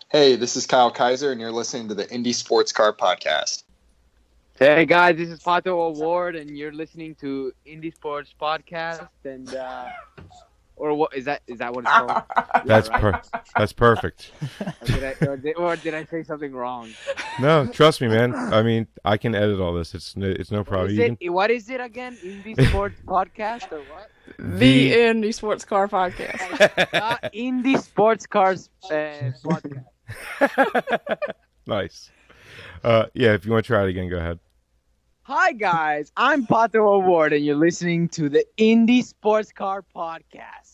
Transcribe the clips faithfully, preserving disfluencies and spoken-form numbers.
Hey, this is Kyle Kaiser, and you're listening to the Indie Sports Car Podcast. Hey guys, this is Pato Award, and you're listening to Indie Sports Podcast. And uh, or what is that? Is that what it's called? Is that That's right? per- that's perfect. Or did I or did, or did I say something wrong? No, trust me, man. I mean, I can edit all this. It's no, it's no What problem. is You it? can- What is it again? Indie Sports Podcast or what? The Indie Sports Car Podcast. Uh, Indie Sports Cars uh, Podcast. Nice. Uh, yeah, if you want to try it again, go ahead. Hi guys, I'm Pato Award, and you're listening to the Indie Sports Car Podcast.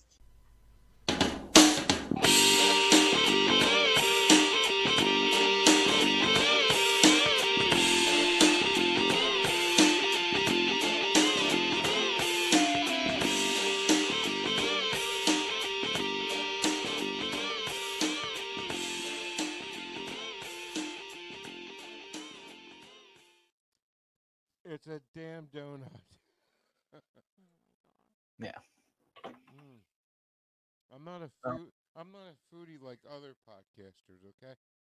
It's a damn donut. Yeah. Mm. I'm not a food. I'm not a foodie like other podcasters. Okay.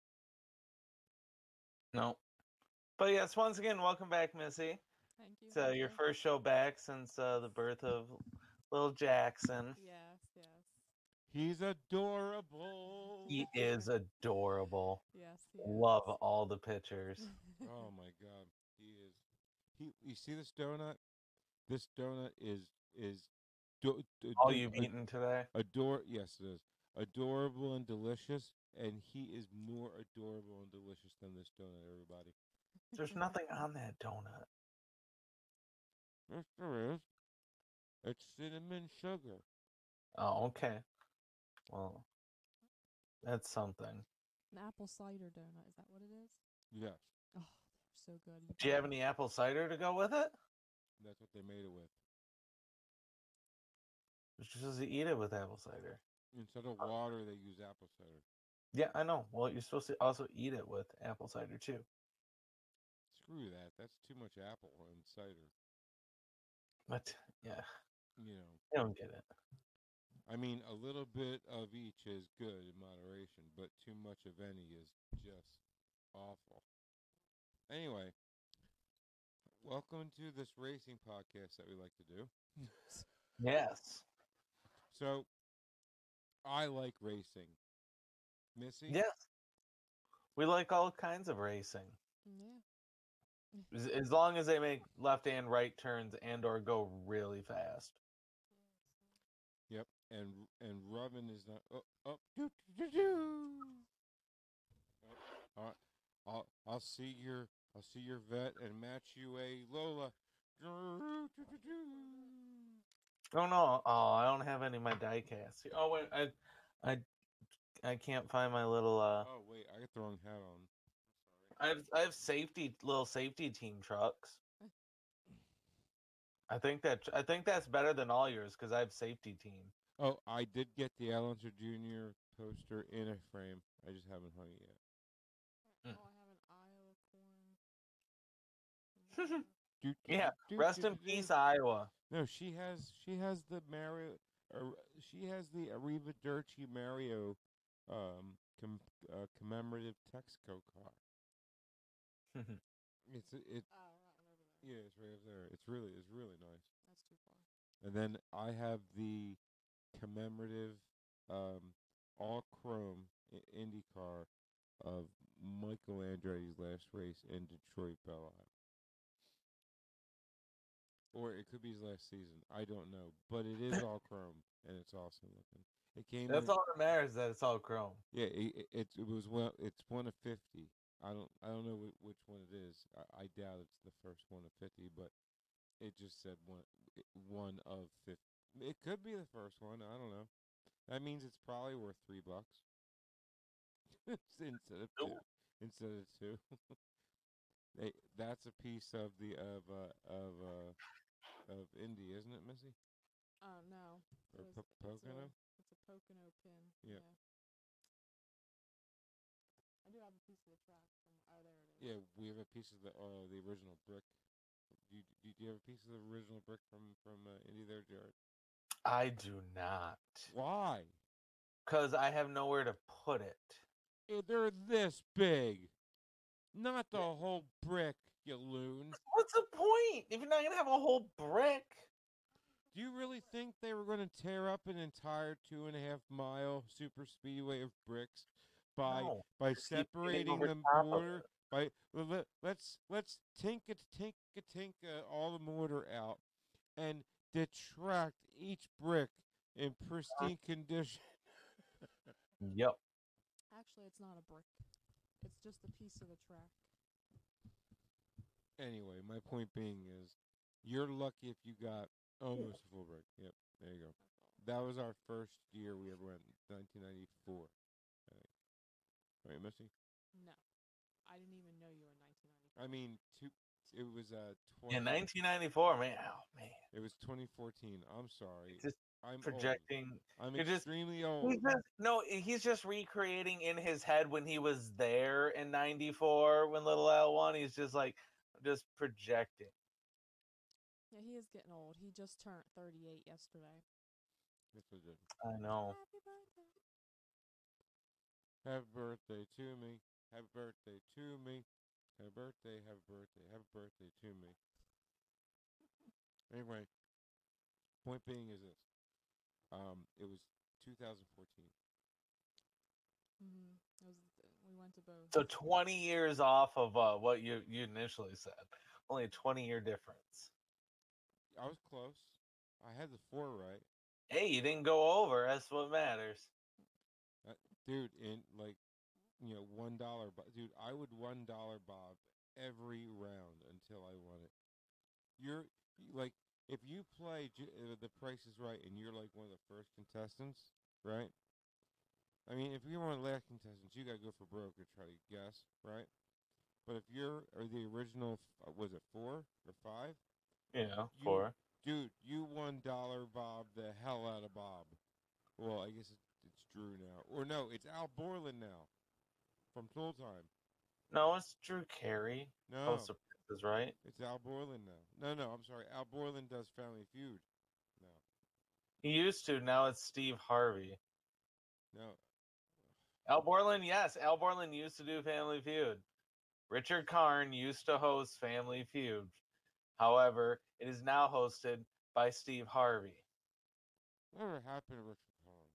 No. But yes, once again, welcome back, Missy. Thank you. It's uh, thank your you. first show back since uh, the birth of little Jackson. Yes, yes, He's adorable. He is adorable. yes. he is. Love all the pictures. Oh my god, he is. He. You see this donut? This donut is is. Do, do, All do- you've ad- eaten today. Adore. Yes, it is. Adorable and delicious, and he is more adorable and delicious than this donut. Everybody. There's nothing on that donut. Yes, there is. It's cinnamon sugar. Oh, okay. Well, that's something. An apple cider donut. Is that what it is? Yes, Oh, they're so good. Do you have any apple cider to go with it? that's what they made it with. You're supposed to eat it with apple cider. Instead of water, they use apple cider. Yeah, I know. Well, you're supposed to also eat it with apple cider too. Screw that. That's too much apple and cider. But yeah, You know. I don't get it. I mean, a little bit of each is good in moderation, but too much of any is just awful. Anyway, welcome to this racing podcast that we like to do. Yes. So, I like racing. Missy? Yes. We like all kinds of racing. Yeah. As, as long as they make left and right turns and or go really fast. Yep. And and rubbing is not. Oh, oh, doo, doo, doo, doo. Oh, all right. I'll I'll see your I'll see your vet and match you a Lola. Doo, doo, doo, doo. Oh no! Oh, I don't have any of my die casts. Oh wait, I, I, I can't find my little. Uh, Oh wait, I got the wrong hat on. I have I have safety little safety team trucks. I think that I think that's better than all yours because I have safety team. Oh, I did get the Alonso Junior poster in a frame. I just haven't hung it yet. Mm. Oh, I have an Iowa corn. Doo, doo, Yeah, doo, rest doo, in doo, peace, doo. Iowa. No, she has she has the Mario. Uh, she has the Arrivederci Mario um com, uh, commemorative Texaco car. It's it, it Oh, right, right over there. yeah, it's right up there. It's really it's really nice. That's too far. And then I have the commemorative um all chrome I- Indy car of Michael Andretti's last race in Detroit Belle Isle. Or it could be his last season. I don't know, but it is all chrome and it's awesome looking. It came. That's in, all that matters. That it's all chrome. Yeah, it, it it was well. It's one of fifty. I don't I don't know wh- which one it is. I, I doubt it's the first one of fifty, but it just said one i- one of fifty. It could be the first one. I don't know. That means it's probably worth three bucks instead of two. Ooh. Instead of two. They, that's a piece of the of uh, of uh, of Indy, isn't it, Missy? Oh no. Or It was- po- it's a- Pocono? It's a Pocono pin. Yeah. I do have a piece of the track from. Oh, there it is. Yeah, we have a piece of the uh, the original brick. Do you, do you have a piece of the original brick from from uh, Indy there, Jared? I do not, Why? because I have nowhere to put it. Eh, They're this big, not the whole brick, you loon. What's the point if you're not gonna have a whole brick? Do you really think they were going to tear up an entire two and a half mile super speedway of bricks by No, by just keep getting separating over the top of mortar? it. By well, let, let's let's tinka tinka tinka all the mortar out and detract each brick in pristine condition. Yep. Actually, it's not a brick. It's just a piece of the track. Anyway, my point being is, you're lucky if you got almost a full brick. Yep, there you go. That was our first year we ever went, nineteen ninety-four. I think. Right, Missy? No, I didn't even know you were in nineteen ninety-four. I mean, two. It was uh In twenty. nineteen ninety-four, man. Oh man. It was twenty fourteen. I'm sorry. Just I'm projecting. Old. I'm You're just- extremely He's old. just, no, he's just recreating in his head when he was there in ninety-four when Little Al won. He's just like, just projecting. Yeah, he is getting old. He just turned thirty-eight yesterday. Yes, I did. I know. Happy birthday. Happy birthday to me. Happy birthday to me. Happy birthday. Happy birthday. Happy birthday to me. Anyway, point being is this. Um, it was two thousand fourteen. Mm-hmm. It was, we went to both. So twenty years off of uh, what you, you initially said. Only a twenty year difference. I was close. I had the four right. Hey, you didn't go over. That's what matters. Uh, dude, in like, you know, one dollar. Dude, I would one dollar bob every round until I won it. You're like, if you play J- uh, The Price is Right and you're like one of the first contestants, right? I mean, if you're one of the last contestants, you gotta go for broke or try to guess, right? But if you're or the original, uh, was it four or five? Yeah, You- four. Dude, you one dollar bob the hell out of Bob. Well, I guess it's, it's Drew now, or no, it's Al Borland now from Tool Time. No, it's Drew Carey. No, Host of Princess, right? it's Al Borland now. No, no, I'm sorry. Al Borland does Family Feud. No, He used to. Now it's Steve Harvey. no. Al Borland, yes. Al Borland used to do Family Feud. Richard Karn used to host Family Feud. However, it is now hosted by Steve Harvey. Whatever happened to Richard Karn?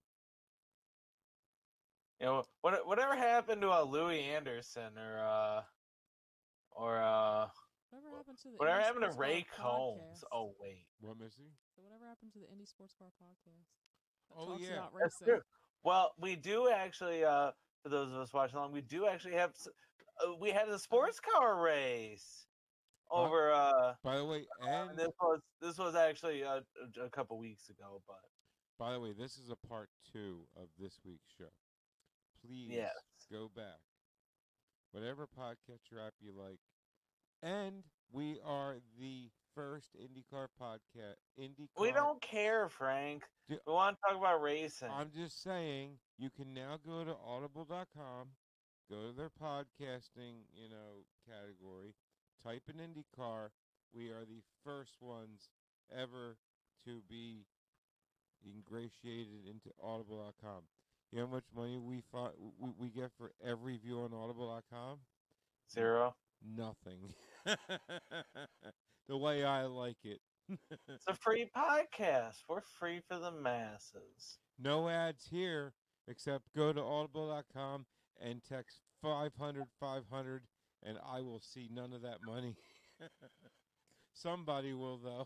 You know, what whatever happened to uh, Louis Anderson or uh or uh Whatever happened to the whatever Indie happened to Sports Ray Car Combs? podcast? Oh wait, What, Missy? So whatever happened to the Indie Sports Car podcast? That Oh, talks yeah. about that's racing. true. Well, we do actually. Uh, for those of us watching along, we do actually have. s- Uh, we had a sports car race over. Uh, By the way, and and this was this was actually a, a, a couple weeks ago, but by the way, this is a part two of this week's show. Please Yes. go back, whatever podcatcher app you like, and we are the first IndyCar podcast. IndyCar. we don't care, Frank. Do- We want to talk about racing. I'm just saying, you can now go to audible dot com, go to their podcasting, you know, category, type in IndyCar. We are the first ones ever to be ingratiated into audible dot com. You know how much money we fought, we, we get for every view on audible dot com? Zero. Nothing. The way I like it. It's a free podcast. We're free for the masses. No ads here, except go to audible dot com and text five hundred five hundred, and I will see none of that money. Somebody will, though.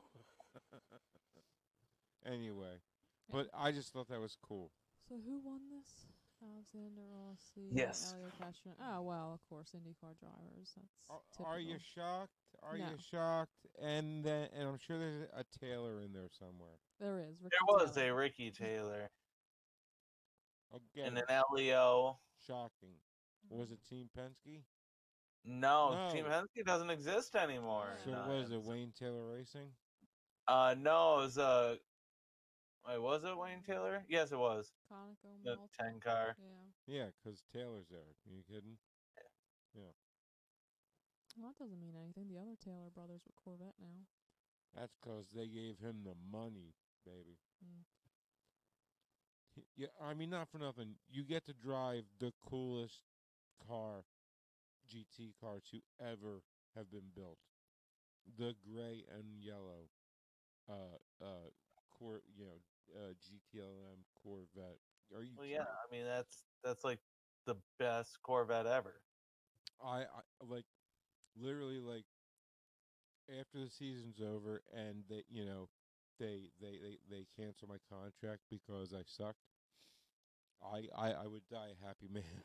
Anyway, but I just thought that was cool. So who won this? Alexander Rossi. Yes. Elio Castro. Oh well, of course, IndyCar drivers. That's Are, typical. are you shocked? Are No. you shocked? And then, and I'm sure there's a Taylor in there somewhere. There is. Ricky There was Taylor. a Ricky Taylor Again, and an Elio. shocking. Was it Team Penske? No, No. Team Penske doesn't exist anymore. So No, was it it's- Wayne Taylor Racing? Uh, no, it was uh, wait, was it Wayne Taylor? Yes, it was Conoco the Malta. ten car. Yeah. Yeah, because Taylor's there. Are you kidding? Well, that doesn't mean anything. The other Taylor brothers with Corvette now. That's because they gave him the money, baby. Mm. He- Yeah, I mean, not for nothing. You get to drive the coolest car, G T car to ever have been built. The gray and yellow, uh, uh, Cor, you know, uh, G T L M Corvette. Are you? Well, yeah. I mean, that's that's like the best Corvette ever. I, I like literally like after the season's over and they, you know, they they they, they cancel my contract because I sucked. I, I, I would die a happy man.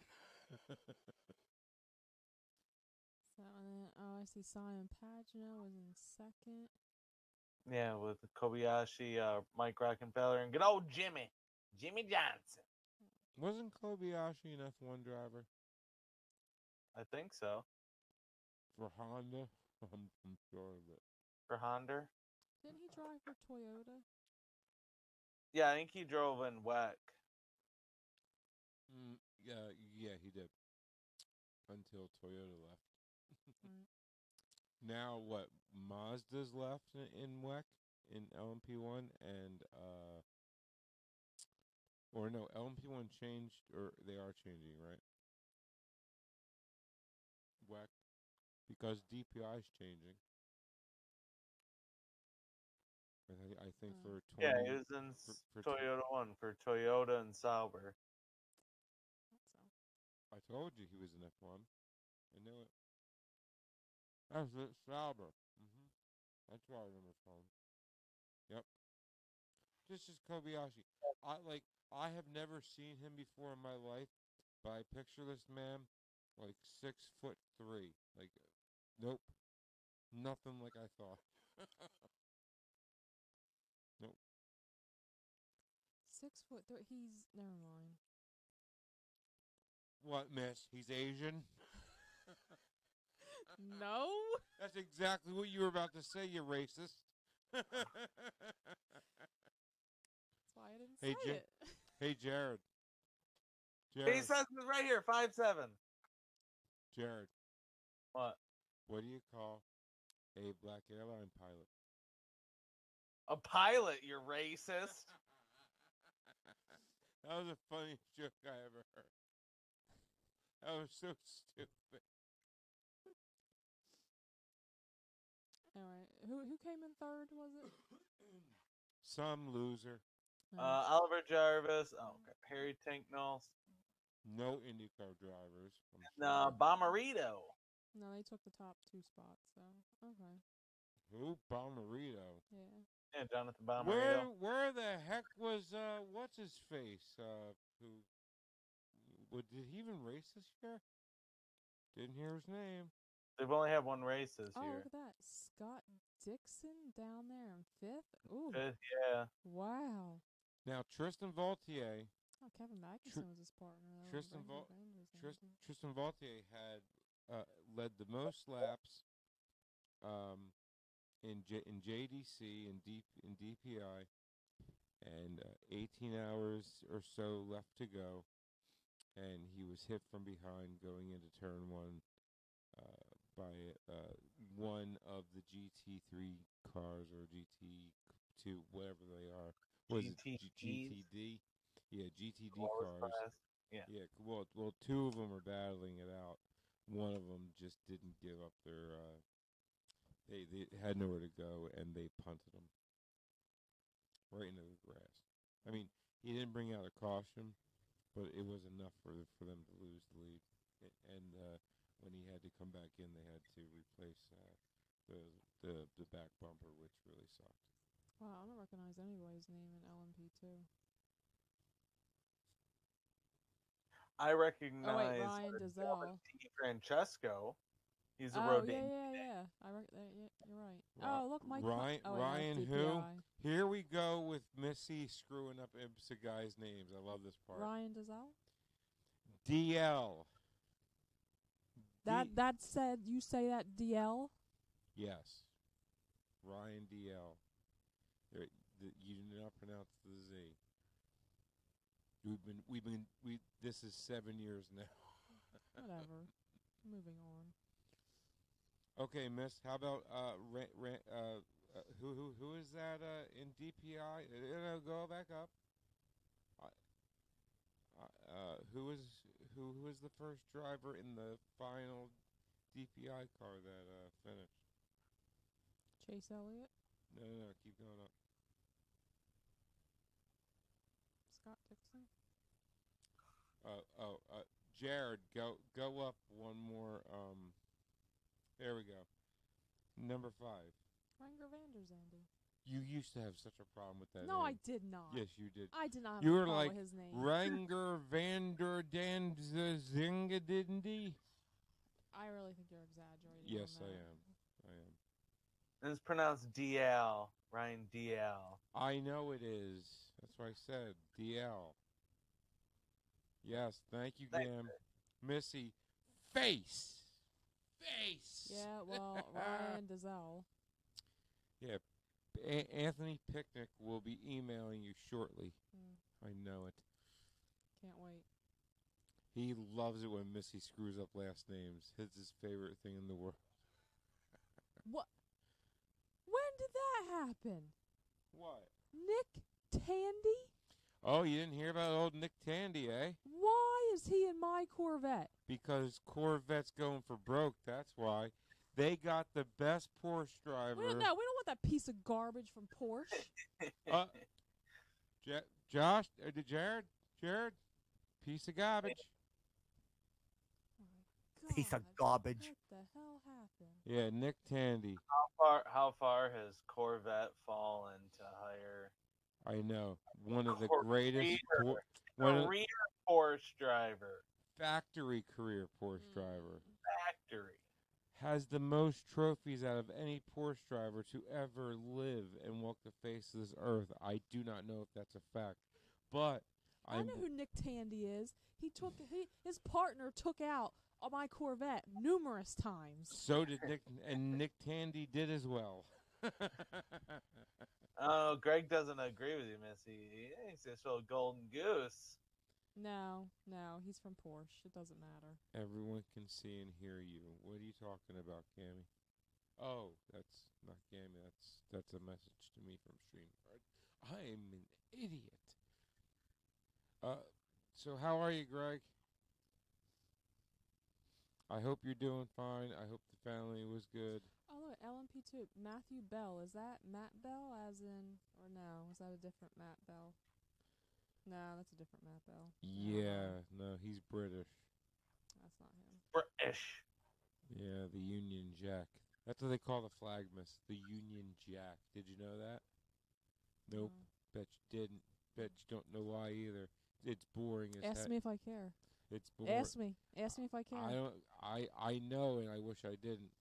So, and then, oh, I see Simon Pagino was in second. Yeah, with Kobayashi, uh, Mike Rockenfeller, and good old Jimmy, Jimmy Johnson. Wasn't Kobayashi an F one driver I think so. for Honda? I'm, I'm sure of it. For Honda. Didn't he drive for Toyota? Yeah, I think he drove in W E C. Mm, yeah, yeah, he did. Until Toyota left. Right. Now what? Mazda's left in, in W E C in L M P one, and uh, or no, L M P one changed, or they are changing, right? W E C, because D P I is changing. I, th- I think Oh. for twenty. Yeah, he was in for, s- for tw- Toyota One for Toyota and Sauber. Thought so. I told you he was in F one. I knew it. That's it, Sauber. Mm-hmm. That's where I remember from. Yep. This is Kobayashi. I like. I have never seen him before in my life, but I picture this man like six foot three. Like, nope, nothing like I thought. Nope. Six foot three. He's never mind. What, miss? He's Asian? No. That's exactly what you were about to say, you racist. That's why I didn't Hey, say Ja- it. Hey, Jared. He Jared. says it right here, five seven. Jared. What? What do you call a black airline pilot? A pilot, you're racist. That was the funniest joke I ever heard. That was so stupid. Anyway, who who came in third? Was it? Some loser. No. Uh, Oliver Jarvis. Oh, okay. Harry Tinknell. No IndyCar drivers. I'm And uh, sorry. Bomarito. No, they took the top two spots. So okay. Who? Bomarito. Yeah. Yeah, Jonathan Bomarito. Where where the heck was uh what's his face? Uh who what, did he even race this year? Didn't hear his name. They've only had one race this Oh, year. look at that. Scott Dixon down there in fifth. Ooh. Fifth, yeah. Wow. Now Tristan Vautier Oh, Kevin Magnuson was his partner. Though, Tristan Brandon Val- Randers and Trist, everything. Tristan Vautier had uh led the most laps um in J- in J D C and D in D P I, and uh, eighteen hours or so left to go, and he was hit from behind going into turn one uh, by uh, one of the G T three cars or G T two, whatever they are. Was it G- GTD? Yeah, G T D Lowest cars. class. Yeah. Yeah. c- Well, well, two of them are battling it out. One of them just didn't give up their. Uh, they they had nowhere to go, and they punted him right into the grass. I mean, he didn't bring out a caution, but it was enough for for them to lose the lead. A- And uh, when he had to come back in, they had to replace uh, the the the back bumper, which really sucked. Wow, I don't recognize anybody's name in L M P two. I recognize Oh wait, Ryan uh, Dizelle. Gavin T. Francesco. He's a Oh road to yeah, Indy. yeah, yeah. I rec- uh, yeah, you're right. Ri- Oh look, Mike. Hu- Ryan oh, yeah, Ryan that's who? D P I. Here we go with Missy screwing up IMSA guys' names. I love this part. Ryan Dizelle. D L. That D- that said, you say that D L. Yes. Ryan D L. There, the, you do not pronounce the Z. We've been we've been we. This is seven years now. Whatever. Moving on. Okay, Miss. How about uh, ra- ra- uh, uh who who who is that uh in D P I? Uh, no, go back up. Uh, uh, who is who who was the first driver in the final D P I car that uh, finished? Chase Elliott, No, no, no, keep going up. Scott Dixon. Uh, oh, uh, Jared, go go up one more. Um, there we go. Number five. Ranger Vander Zande. You used to have such a problem with that No, I name. did not. Yes, you did. I did not have You a were problem like with his name. Ranger Vander Danzingadindi. I really think you're exaggerating. Yes, on I that. am. I am. And it's pronounced D L. Ryan D L. I know it is. That's what I said. D L. Yes, thank you, Thank Gam. Missy, face. Face. Yeah, well, Ryan Dizelle. Yeah, A- Anthony Picnic will be emailing you shortly. Mm, I know it. can't wait. He loves it when Missy screws up last names. It's his favorite thing in the world. What? When did that happen? What? Nick Tandy? Oh, you didn't hear about old Nick Tandy, eh? Why is he in my Corvette? Because Corvette's going for broke, that's why. They got the best Porsche driver. We don't, no, we don't want that piece of garbage from Porsche. Uh, J- Josh, uh, Jared, Jared, piece of garbage. Oh Piece of God, garbage. What the hell happened? Yeah, Nick Tandy. How far how far has Corvette fallen to hire I know. One of the Career. greatest por- one of career Porsche driver? factory career Porsche Mm. driver. Factory. Has the most trophies out of any Porsche driver to ever live and walk the face of this earth. I do not know if that's a fact, but I I'm know who Nick Tandy is. He took he, his partner took out on my Corvette numerous times. so did Nick, and Nick Tandy did as well. Oh, Greg doesn't agree with you, Missy. He thinks it's a golden goose. No, no, he's from Porsche. It doesn't matter. Everyone can see and hear you. What are you talking about, Cammy? Oh, that's not Cammy. That's that's a message to me from StreamYard. I am an idiot. Uh, so how are you, Greg? I hope you're doing fine. I hope the family was good. Oh look, L M P two. Matthew Bell. Is that Matt Bell? As in, or no? Is that a different Matt Bell? No, that's a different Matt Bell. Yeah, no, he's British. That's not him. British. Yeah, the Union Jack. That's what they call the flag miss, the Union Jack. Did you know that? Nope. No. Bet you didn't. Bet you don't know why either. It's boring as Ask heck. me if I care. It's boring. Ask me. Ask me if I care. I don't. I I know, and I wish I didn't.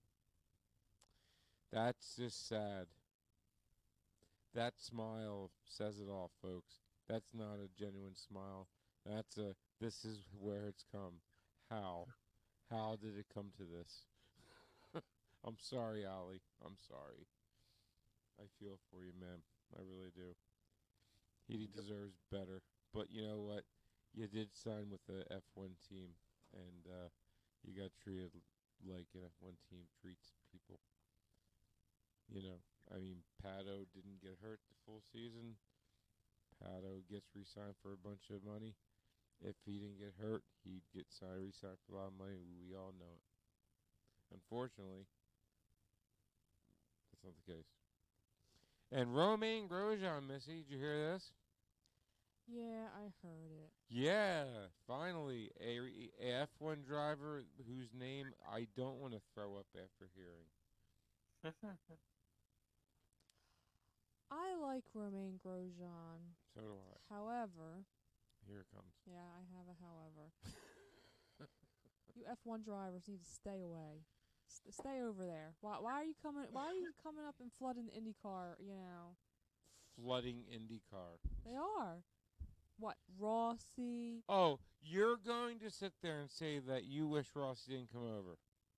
That's just sad. That smile says it all, folks. That's not a genuine smile. That's a. This is where it's come. How? How did it come to this? I'm sorry, Ollie. I'm sorry. I feel for you, man. I really do. He deserves better. But you know what? You did sign with the F one team, and uh, you got treated like an F one team treats people. You know, I mean, Pato didn't get hurt the full season. Pato gets re-signed for a bunch of money. If he didn't get hurt, he'd get signed, re-signed for a lot of money. We all know it. Unfortunately, that's not the case. And Romain Grosjean, Missy, did you hear this? Yeah, I heard it. Yeah, finally, a, a F one driver whose name I don't want to throw up after hearing. I like Romain Grosjean. So do I. However, Here it comes. yeah, I have a however. You F one drivers need to stay away. S- stay over there. Why? Why are you coming? Why are you coming up and flooding the IndyCar? You know, Flooding IndyCar. they are. What, Rossi? Oh, you're going to sit there and say that you wish Rossi didn't come over.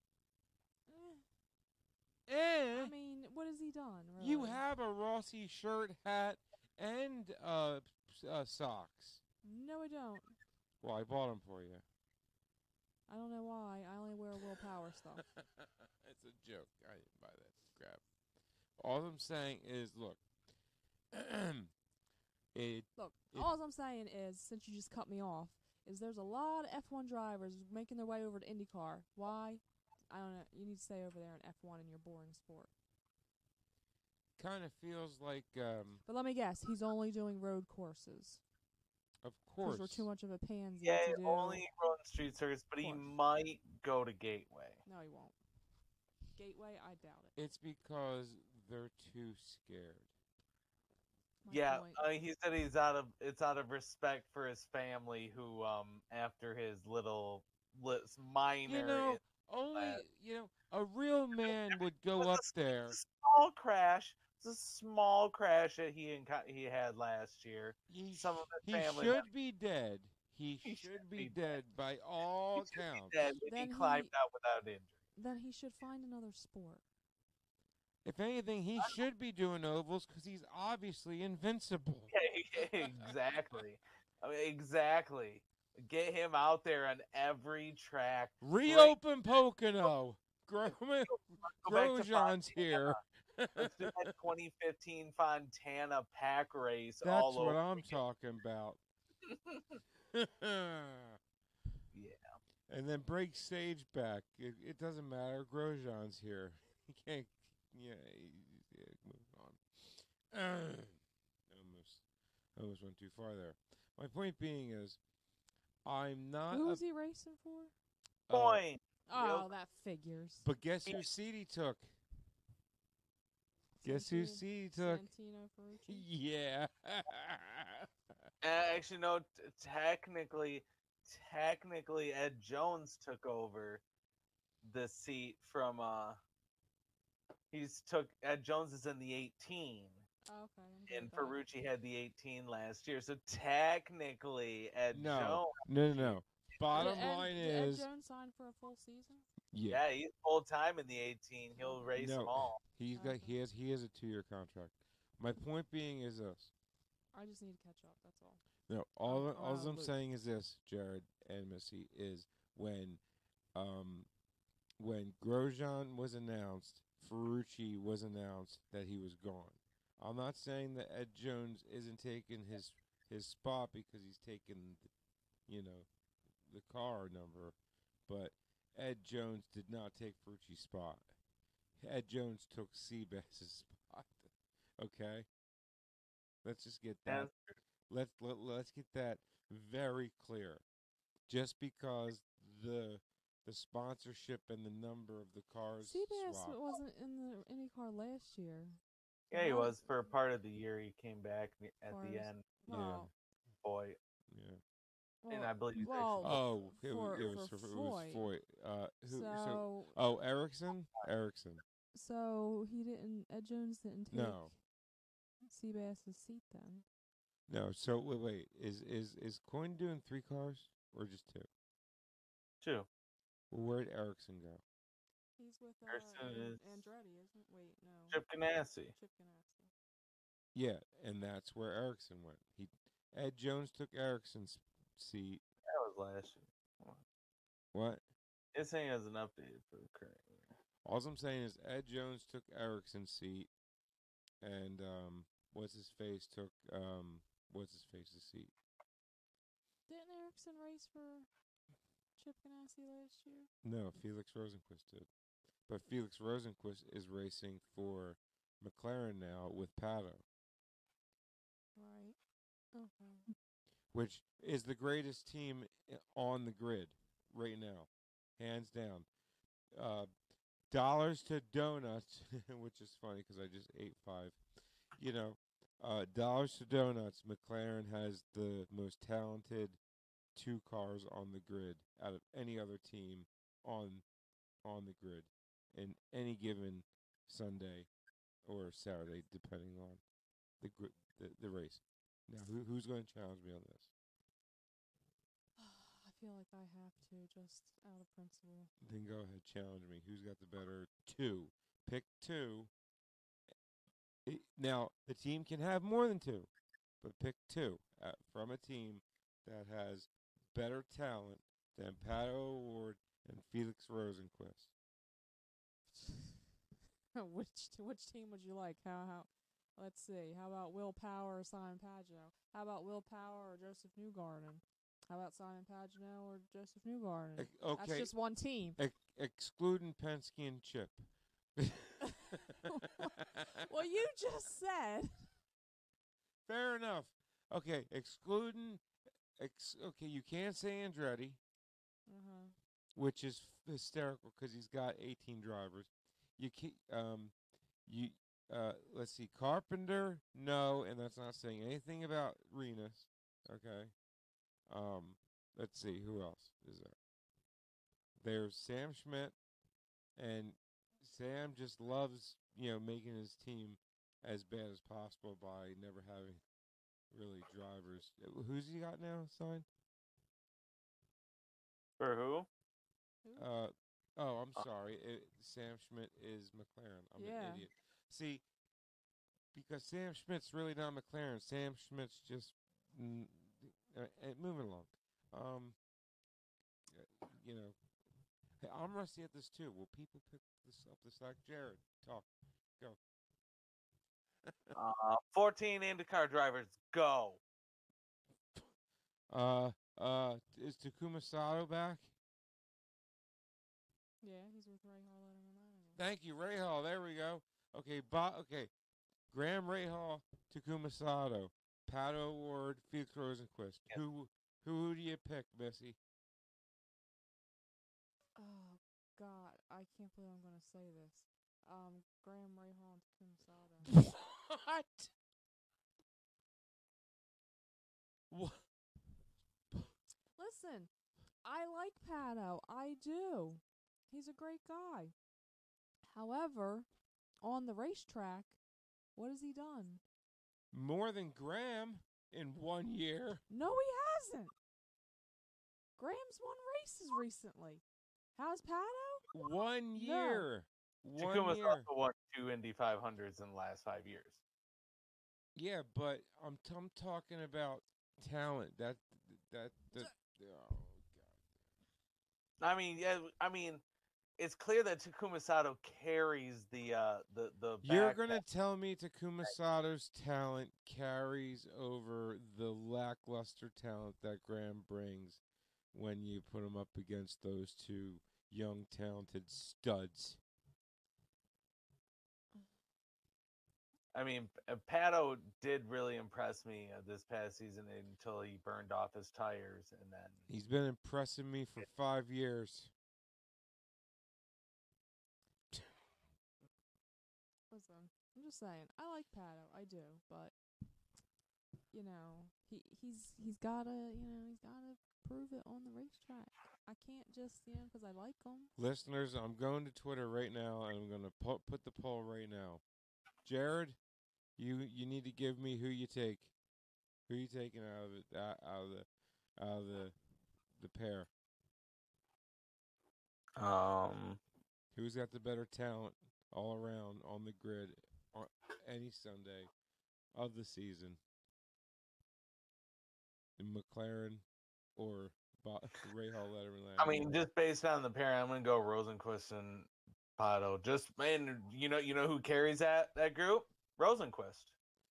Eh, Eh? I mean, what has he done? Really? You have a Rossi shirt, hat, and uh, s- uh, socks. No, I don't. Well, I bought them for you. I don't know why. I only wear willpower stuff. It's a joke. I didn't buy that crap. All I'm saying is, look. it Look, It- all I'm saying is, since you just cut me off, is there's a lot of F one drivers making their way over to IndyCar. Why? I don't know. You need to stay over there in F one in your boring sport. Kind of feels like, um, But let me guess, he's only doing road courses. of Because course. we're too much of a pansy Yeah, to do. only road and street circuits, but he course. might go to Gateway. No, he won't. Gateway, I doubt it. It's because they're too scared. My Yeah, point. uh, he said he's out of it's out of respect for his family, who um after his little li- minor. You know, in- only, uh, you know, a real man would go It was up a- there. It's a small crash. It's a small crash that he enco- he had last year. He, Some of sh- his he family should be dead. He, He should be dead by all He should be accounts. dead, and Then he climbed he- out without injury. Then he should find another sport. If anything, he should be doing ovals because he's obviously invincible. Yeah, exactly. I mean, exactly. Get him out there on every track. Reopen Pocono. Gro- Go back to Grosjean's here. Let's do that twenty fifteen Fontana pack race That's all what over. I'm talking about. Yeah. And then break stage back. It, it doesn't matter. Grosjean's here. He can't. Yeah, he- yeah move on. almost, almost went too far there. My point being is, I'm not. Who a- was he racing for? uh, Point. Oh, Real- that figures. But guess whose seat he took? Guess whose Santino- seat he took? Santino Ferrucci. Yeah. Uh, Actually, no. T- technically, technically, Ed Jones took over the seat from. uh He's took Ed Jones is in the eighteen, Oh, okay. I'm good and with that. Ferrucci had the eighteen last year. So technically, Ed No. Jones. No, no, no. Bottom Did Ed- line did Ed is, Jones signed for a full season? yeah. Yeah, he's full time in the eighteen. He'll race No, them all. he's got Okay. he has he has a two year contract. My point being is this. I just need to catch up. That's all. No, all Oh, all uh, I'm Luke. saying is this, Jared and Missy, is when um when Grosjean was announced, Ferrucci was announced that he was gone. I'm not saying that Ed Jones isn't taking his his spot because he's taken the, you know, the car number, but Ed Jones did not take Ferrucci's spot. Ed Jones took Seabass's spot. Okay? Let's just get that And let's let, let's get that very clear. Just because the the sponsorship and the number of the cars Seabass swapped. wasn't in the IndyCar last year. yeah, he Not- was for a part of the year. He came back at Far the as- end. Well, Boy, Yeah. well, and I believe he's well, Oh, it, for, was it was for for, it was Foyt. Foyt. Uh, who, so, So, oh, Erickson. Erickson. so he didn't. Ed Jones didn't take No, Seabass's seat then. no. So wait, wait. Is is is Coyne doing three cars or just two? two. Well, where'd Erickson go? He's with uh, Harrison An- is- Andretti, isn't? Wait, no. Chip Ganassi. Chip Ganassi. Yeah, and that's where Erickson went. He Ed Jones took Erickson's seat. That was last year. What? This thing has an update for the current year. All I'm saying is Ed Jones took Erickson's seat, and um, what's his face took um, what's his face's seat. Didn't Erickson race for Chip Ganassi last year? No, Felix Rosenquist did, but Felix Rosenquist is racing for McLaren now with Pato, Right. Okay. which is the greatest team i- on the grid right now, hands down. Uh, dollars to donuts, which is funny because I just ate five. You know, uh, dollars to donuts. McLaren has the most talented two cars on the grid out of any other team on on the grid in any given Sunday or Saturday, depending on the gr- the, the race. Now, who, who's going to challenge me on this? I feel like I have to, just out of principle. Then go ahead, challenge me. Who's got the better two? Pick two. I- Now, the team can have more than two, but pick two uh, from a team that has better talent than Pato O'Ward and Felix Rosenquist. which which team would you like? How how? Let's see. How about Will Power or Simon Pageau? How about Will Power or Joseph Newgarden? How about Simon Pagenaud or Joseph Newgarden? Ex- okay, That's just one team. ex- excluding Penske and Chip. Well, you just said. Fair enough. Okay, excluding. Ex- okay, you can't say Andretti, Uh-huh. which is hysterical because he's got eighteen drivers. You keep um, you uh, let's see, Carpenter, no, and that's not saying anything about Renus. Okay, um, let's see, who else is there? There's Sam Schmidt, and Sam just loves you know making his team as bad as possible by never having really drivers. Who's he got now signed? For who? Who? Uh, oh, I'm Uh, sorry. It, Sam Schmidt is McLaren. I'm Yeah. an idiot. See, because Sam Schmidt's really not McLaren. Sam Schmidt's just mm, uh, uh, moving along. Um, uh, you know, hey, I'm rusty at this too. Will people pick this up? This like Jared talk. Go. Uh, fourteen IndyCar drivers, go. Uh, uh, is Takuma Sato back? Yeah, he's with Ray Hall at Atlanta. Thank you, Ray Hall. There we go. Okay, Bo- okay. Graham Ray Hall, Takuma Sato, Pato Ward, Felix Rosenquist. Yes. Who who do you pick, Missy? Oh God, I can't believe I'm gonna say this. Um, Graham Rahal and Takuma Sato. What? What? Listen, I like Pato. I do. He's a great guy. However, on the racetrack, what has he done? More than Graham in one year. No, he hasn't. Graham's won races recently. How's Pato? One year. One Takuma's year. also won two Indy five hundreds in the last five years. Yeah, but I'm t- I'm talking about talent. That that that. Oh God. I mean, yeah, I mean, it's clear that Takuma Sato carries the uh the the. You're back- gonna tell me Takuma Sato's talent carries over the lackluster talent that Graham brings when you put him up against those two young, talented studs. I mean, P- Pato did really impress me uh, this past season until he burned off his tires, and then He's been impressing me for five years. Listen, I'm just saying, I like Pato, I do, but you know, he he's he's gotta, you know, he's gotta prove it on the racetrack. I can't just, you know, because I like him. Listeners, I'm going to Twitter right now, and I'm going to pu- put the poll right now. Jared, you you need to give me who you take. Who you taking out of it? Out out of the out of the the pair? um, Who's got the better talent all around on the grid on any Sunday of the season? McLaren or Bo- Ray Hall Letterman? I mean, just based on the pair, I'm gonna go Rosenquist and Pato. Just and you know, you know who carries that that group? Rosenquist.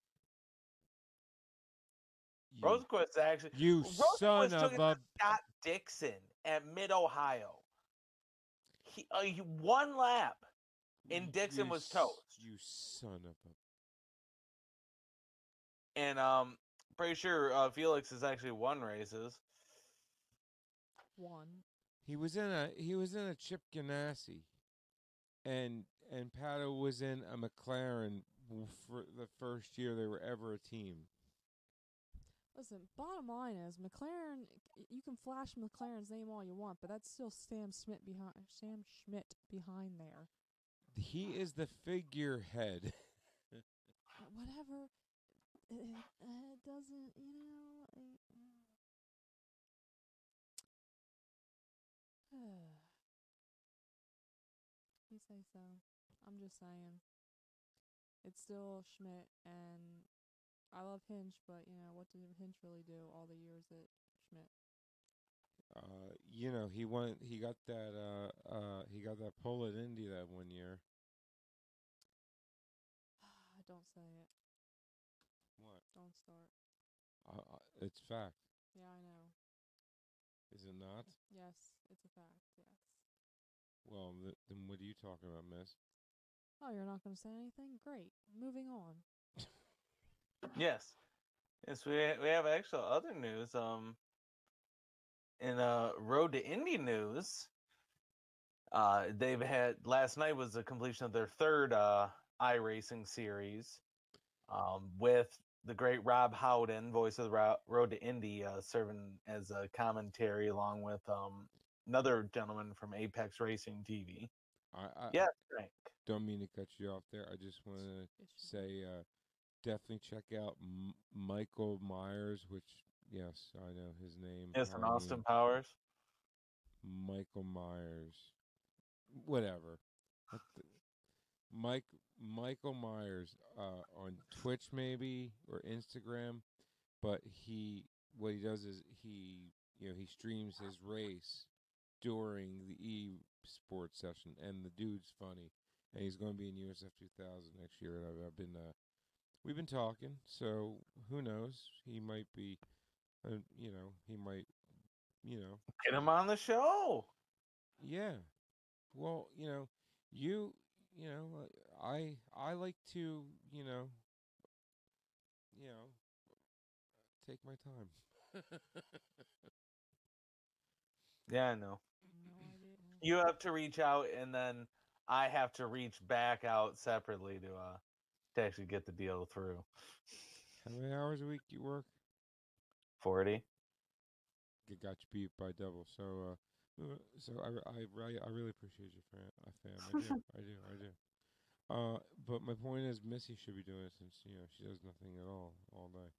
you, Rosenquist actually. you Rosenquist son took of it a. to Scott Dixon at Mid Ohio. He, uh, he one lap, and Dixon you was s- toast. You son of a. And um, pretty sure uh, Felix has actually won races. One. He was in a he was in a Chip Ganassi, and and Pato was in a McLaren w- for the first year they were ever a team. Listen, bottom line is McLaren. You can flash McLaren's name all you want, but that's still Sam Schmidt behind Sam Schmidt behind there. He is the figurehead. Whatever. It, it doesn't, you know. It, you say so. I'm just saying. It's still Schmidt, and I love Hinch, but you know what did Hinch really do all the years at Schmidt? Uh, you know, he won. He got that. Uh, uh, he got that pole at Indy that one year. Don't say it. What? Don't start. Uh, uh, it's fact. Yeah, I know. Is it not? Yes, it's a fact. Yes. Well, th- then what are you talking about, Miss? Oh, you're not going to say anything? Great. Moving on. Yes. Yes, we we have actual other news. Um, in uh Road to Indy news, uh, they've had last night was the completion of their third uh iRacing series, um, with the great Rob Howden, voice of the Ro- Road to Indy, uh, serving as a commentary along with um another gentleman from Apex Racing T V. I, I Yeah, Frank. don't mean to cut you off there. I just want to Yes, you say uh, definitely check out M- Michael Myers, which, yes, I know his name. Yes, and Harmony. Austin Powers. Michael Myers. Whatever. What the- Mike Michael Myers uh, on Twitch maybe or Instagram, but he what he does is he you know he streams his race during the e sports session, and the dude's funny, and he's going to be in U S F two thousand next year. And I've, I've been uh, we've been talking, so who knows? He might be, uh, you know, he might, you know, Get him on the show. yeah. Well, you know, you you know, uh, I I like to, you know, you know, take my time. Yeah, I know. No idea. You have to reach out, and then I have to reach back out separately to uh to actually get the deal through. How many hours a week do you work? Forty. Get got you beat by double. So, uh, uh, so I, I, I, I really appreciate you, fam. I fam. I do, I do, I do. Uh, but my point is, Missy should be doing it since you know she does nothing at all all day.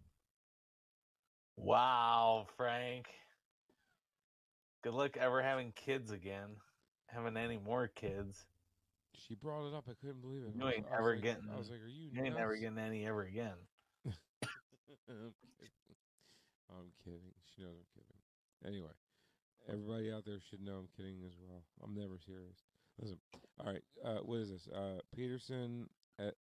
Wow, Frank. Good luck ever having kids again. Having any more kids. She brought it up. I couldn't believe it. You I was, ain't I was ever like, getting. I was like, are you, You ain't nuts? never getting any ever again. I'm kidding. I'm kidding. She knows I'm kidding. Anyway, everybody out there should know I'm kidding as well. I'm never serious. Listen. All right. Uh, what is this? Uh, Peterson at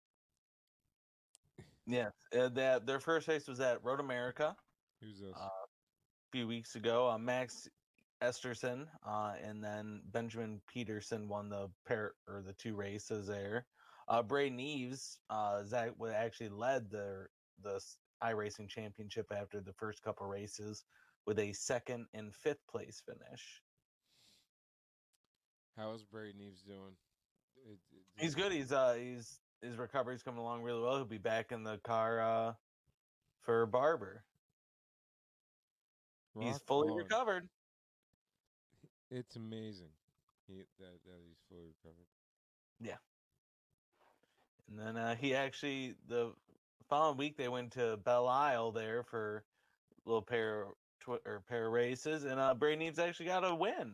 Yes, uh, that their first race was at Road America who's this? uh, a few weeks ago. Uh, Max Esterson uh, and then Benjamin Peterson won the pair or the two races there. Uh, Bray Neves uh, Zach would actually led the the iRacing championship after the first couple races with a second and fifth place finish. How is Brady Neves doing? It, it, He's good. He's uh he's his recovery's coming along really well. He'll be back in the car uh, for Barber. He's rock fully on. recovered. It's amazing. He that that he's fully recovered. Yeah. And then uh, he actually the following week they went to Belle Isle there for a little pair tw- or pair of races, and uh, Bray Neves actually got a win.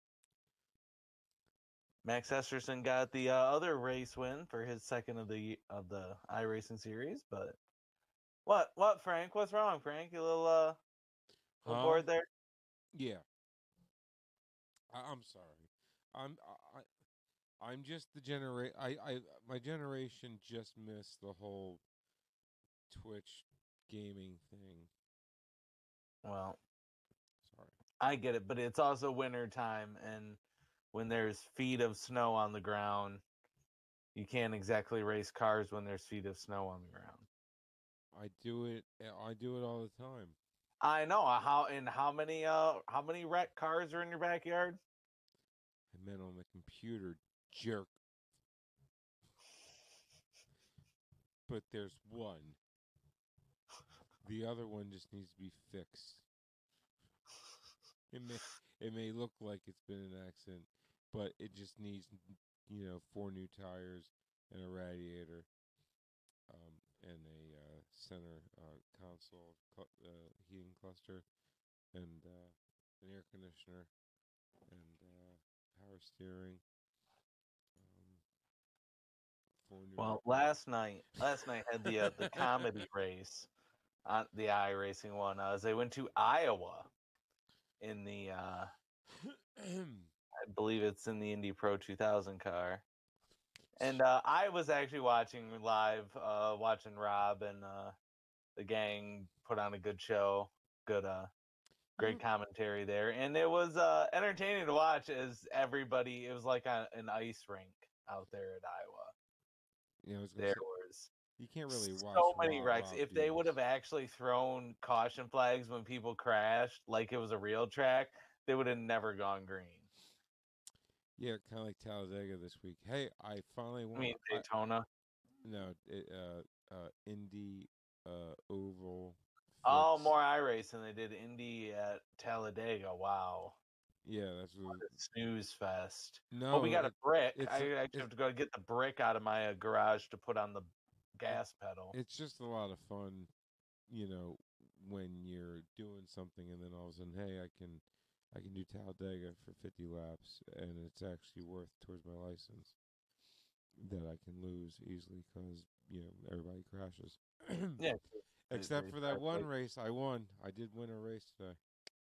Max Esterson got the uh, other race win for his second of the of the iRacing series. But what what Frank? What's wrong, Frank? You a little uh little Huh? bored there? Yeah. I, I'm sorry. I'm I, I I'm just the genera- I I my generation just missed the whole Twitch gaming thing. Well, Sorry. I get it, but it's also winter time, and when there's feet of snow on the ground, you can't exactly race cars when there's feet of snow on the ground. I do it. I do it all the time. I know uh, how and how many uh how many wrecked cars are in your backyard? I meant on the computer, jerk. But there's one. The other one just needs to be fixed. It may it may look like it's been an accident, but it just needs, you know, four new tires and a radiator, um, and a uh, center uh, console cl- uh, heating cluster, and uh, an air conditioner, and uh, power steering. Um, four new. Well, radiators. last night, last night had the uh, the comedy race on the iRacing one. Uh, as they went to Iowa in the, uh, I believe it's in the Indy Pro two thousand car, and uh, I was actually watching live, uh, watching Rob and uh, the gang put on a good show. Good, uh, Great Yep. commentary there, and it was uh, entertaining to watch. As everybody, it was like a, an ice rink out there at Iowa. Yeah, I was gonna There say, was you can't really watch so many Rob, wrecks. Rob If do they would this. have actually thrown caution flags when people crashed, like it was a real track, they would have never gone green. Yeah, kind of like Talladega this week. Hey, I finally I won. mean I, Daytona. no, it, uh, uh, Indy, uh, Oval. Oh, Fix. more iRacing. They did Indy at Talladega. Wow. Yeah, that's what. What a snooze fest. No, Well, we got a it, brick. it's I a- actually it's have to go get the brick out of my uh, garage to put on the gas pedal. it's just a lot of fun, you know, when you're doing something and then all of a sudden, hey, I can, I can do Talladega for fifty laps, and it's actually worth towards my license that I can lose easily because you know everybody crashes. Yeah. Except for that one race, I won. I did win a race today.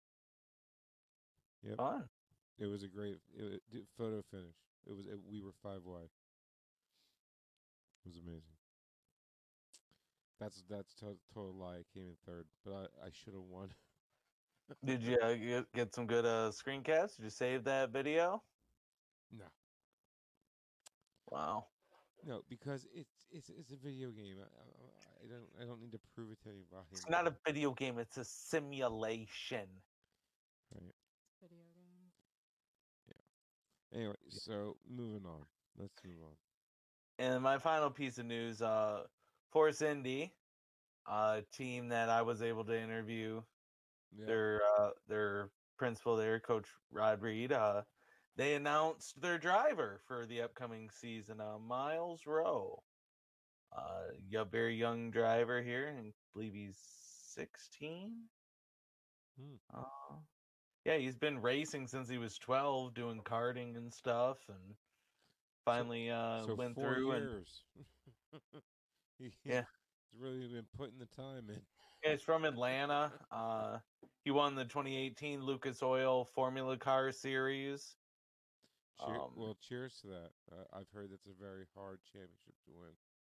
Yep. Fun. It was a great it, it, photo finish. It was it, we were five wide. It was amazing. That's that's to- total lie. I came in third, but I, I should have won. Did you uh, get, get some good uh, screencasts? Did you save that video? No, Wow. no, because it's it's it's a video game. I, I, I don't I don't need to prove it to anybody. It's not a video game. It's a simulation. Right. Video game. Anyway, so moving on. Let's move on. And my final piece of news, uh, Force Indy, a team that I was able to interview, Yeah. their uh, their principal there, Coach Rod Reed, uh, they announced their driver for the upcoming season, uh, Miles Rowe. Uh, a very young driver here, and I believe he's sixteen. Hmm. Uh, yeah, he's been racing since he was twelve, doing karting and stuff, and finally uh, So went four through and years. he, yeah. He's really been putting the time in. Yeah, he's from Atlanta. Uh, he won the twenty eighteen Lucas Oil Formula Car Series. Cheer, Um, well, cheers to that. Uh, I've heard that's a very hard championship to win.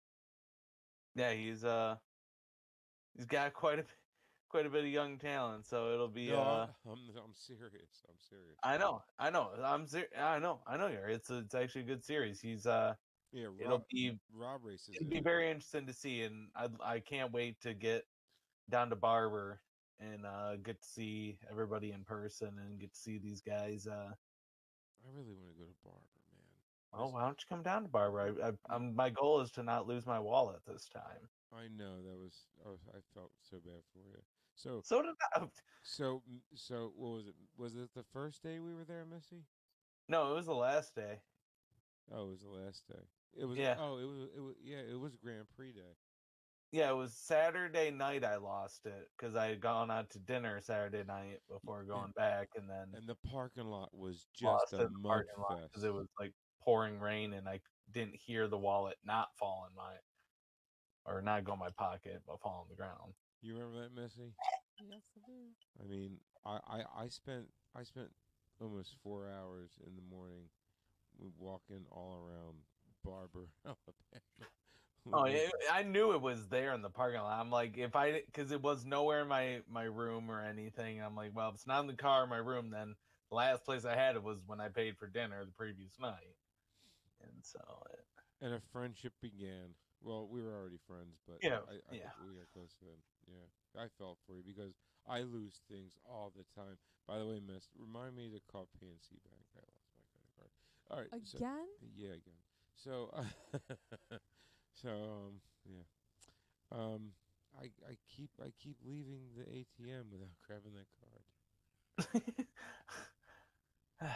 yeah, he's uh he's got quite a bit- quite a bit of young talent, so it'll be. No, uh, I'm I'm serious. I'm serious. I know, I know, I'm ser- I know, I know. You're. It's a, it's actually a good series. He's uh, Yeah, it'll Rob, be Rob races. it'll in be it. very interesting to see, and I I can't wait to get down to Barber and uh get to see everybody in person and get to see these guys. Uh, I really want to go to Barber, man. oh, why don't you come down to Barber? I, I, I'm my goal is to not lose my wallet this time. I know that was, I was. I felt so bad for you. So, So did I. so, so, what was it? Was it the first day we were there, Missy? No, it was the last day. Oh, it was the last day. It was. Yeah. Oh, it was. It was. Yeah, it was Grand Prix day. Yeah, it was Saturday night I lost it because I had gone out to dinner Saturday night before going back, and then And the parking lot was lost just it a in the mud parking lot fest. because it was like pouring rain, and I didn't hear the wallet not fall in my or not go in my pocket but fall on the ground. You remember that, Missy? Yes, I do. I mean, I, I, I spent I spent almost four hours in the morning walking all around Barber, Alabama. Oh, yeah, I knew it was there in the parking lot. I'm like, if I, because it was nowhere in my my room or anything. I'm like, well, if it's not in the car or my room, then the last place I had it was when I paid for dinner the previous night. And so, it, And a friendship began. Well, we were already friends, but Yeah, I, I, yeah. we got close then. Yeah, I felt for you because I lose things all the time. By the way, Miss, remind me to call P N C Bank. I lost my credit card. All right, so- Again? yeah, again. So, uh, so um, yeah, um, I I keep I keep leaving the A T M without grabbing that card. Yeah.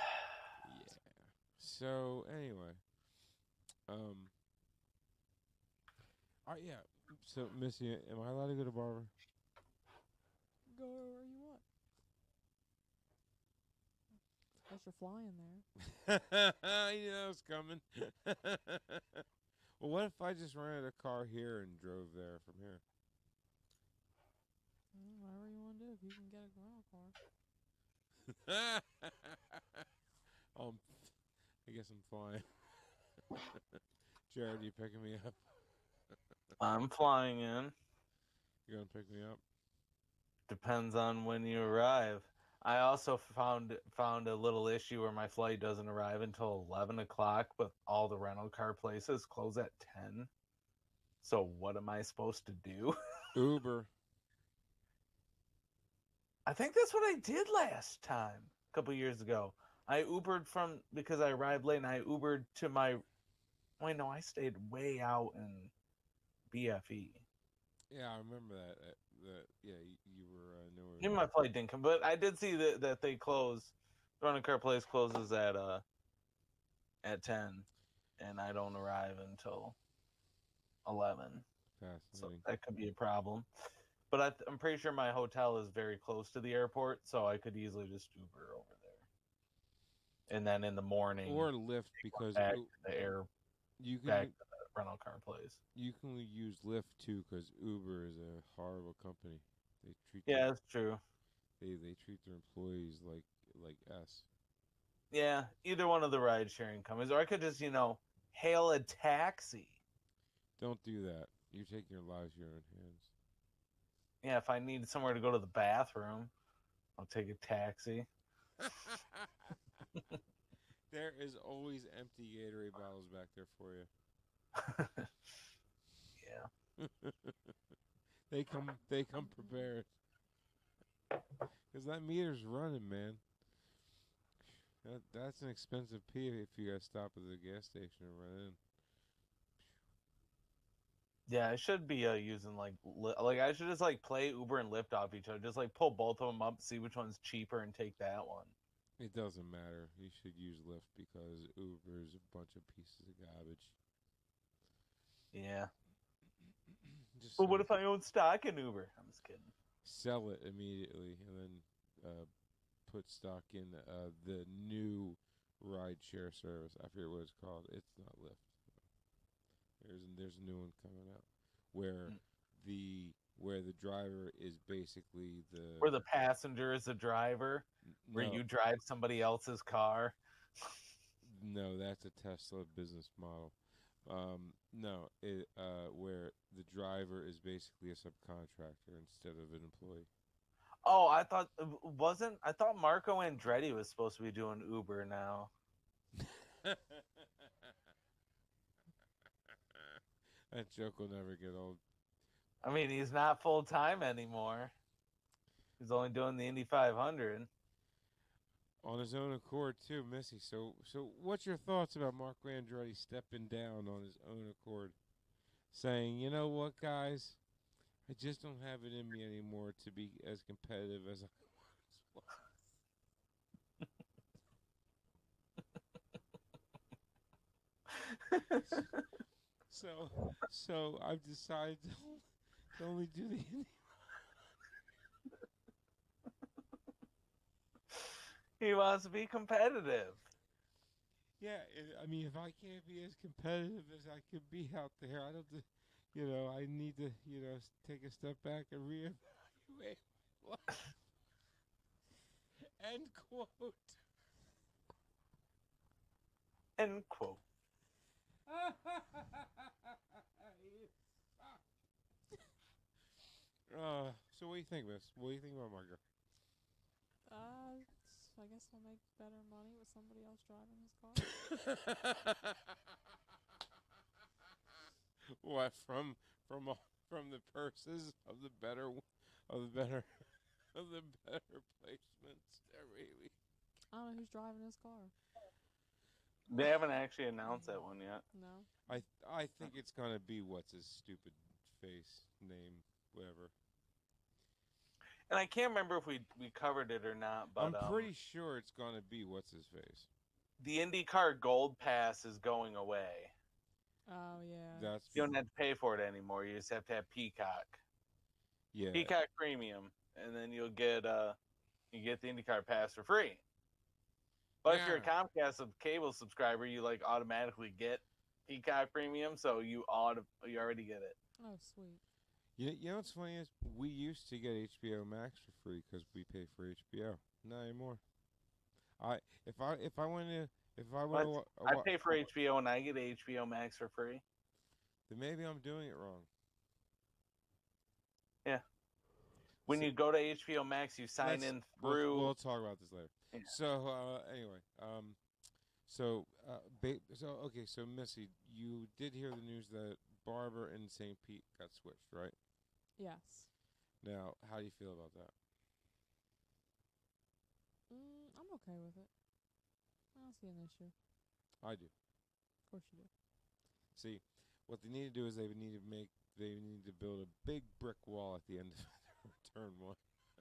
So anyway, um, all right, yeah. So Missy, am I allowed to go to Barber? Go where you want. Guess you're flying there. You know it's coming. Well, what if I just rented a car here and drove there from here? Well, whatever you want to do. If you can get a rental car. um, I guess I'm flying. Jared, you picking me up? I'm flying in. You gonna pick me up? Depends on when you arrive. I also found found a little issue where my flight doesn't arrive until eleven o'clock, but all the rental car places close at ten. So what am I supposed to do? Uber. I think that's what I did last time, a couple years ago. I Ubered from because I arrived late, and I Ubered to my. Wait, no, I stayed way out in B F E. Yeah, I remember that. uh, That yeah, you, you were uh, nowhere. Maybe my flight didn't come, but I did see that, that they close. The rental car place closes at uh at ten, and I don't arrive until eleven. So that could be a problem. But I th- I'm pretty sure my hotel is very close to the airport, so I could easily just Uber over there. And then in the morning, Or Lyft, because back U- to the air, you can back to the rental car place. you can use Lyft too, because Uber is a horrible company. They treat Yeah, their, that's true. they they treat their employees like like S. Yeah, either one of the ride sharing companies, or I could just you know hail a taxi. Don't do that. You're taking your lives in your own hands. Yeah, if I need somewhere to go to the bathroom, I'll take a taxi. There is always empty Gatorade bottles back there for you. Yeah. They come they come prepared. Because that meter's running, man. That, that's an expensive pee if you gotta stop at the gas station and run in. Yeah, I should be uh, using like li- like I should just like play Uber and Lyft off each other. Just like pull both of them up, see which one's cheaper, and take that one. It doesn't matter. You should use Lyft because Uber is a bunch of pieces of garbage. Yeah. Just But what sell- if I own stock in Uber? I'm just kidding. sell it immediately and then uh, put stock in uh, the new ride share service. I forget what it's called. It's not Lyft. There's there's a new one coming out where Mm. the where the driver is basically the Where the passenger is the driver, where no, you drive somebody else's car. no, that's a Tesla business model. Um, no, it uh, where the driver is basically a subcontractor instead of an employee. Oh, I thought wasn't I thought Marco Andretti was supposed to be doing Uber now. That joke will never get old. I mean, he's not full time anymore. He's only doing the Indy five hundred. On his own accord too, Missy. So, so what's your thoughts about Marco Andretti stepping down on his own accord, saying, "You know what, guys, I just don't have it in me anymore to be as competitive as I once was." so, so I've decided to, to only do the Indy. He wants to be competitive. Yeah, I mean, if I can't be as competitive as I could be out there, I don't, you know, I need to, you know, take a step back and reevaluate my life. End quote. End quote. uh, so what do you think, Miss? What do you think about Margaret? Uh, I guess I'll make better money with somebody else driving his car. What from from from the purses of the better of the better of the better placements? There really. I don't know who's driving his car. They haven't actually announced that one yet. No. I I think it's gonna be what's his stupid face name, whatever. And I can't remember if we we covered it or not, but I'm um, pretty sure it's gonna be what's his face. the IndyCar Gold Pass is going away. Oh yeah. That's You don't have to pay for it anymore. You just have to have Peacock, yeah. Peacock Premium, and then you'll get uh you get the IndyCar Pass for free. But if you're a Yeah. Comcast sub- cable subscriber, you like automatically get Peacock Premium, so you auto you already get it. Oh sweet. You, you know what's funny is we used to get H B O Max for free because we pay for H B O. Not anymore. I if I if I went to if I went to, I pay for H B O and I get H B O Max for free. then maybe I'm doing it wrong. Yeah. when So- you go to H B O Max, you sign Let's- in we'll- through. We'll, talk about this later. Yeah. So uh, anyway, um, so uh, ba- so okay, so Missy, you did hear the news that Barber and Saint Pete got switched, right? Yes. Now, how do you feel about that? Mm, I'm okay with it. I don't see an issue. I do. Of course you do. See, what they need to do is they would need to make they need to build a big brick wall at the end of turn one.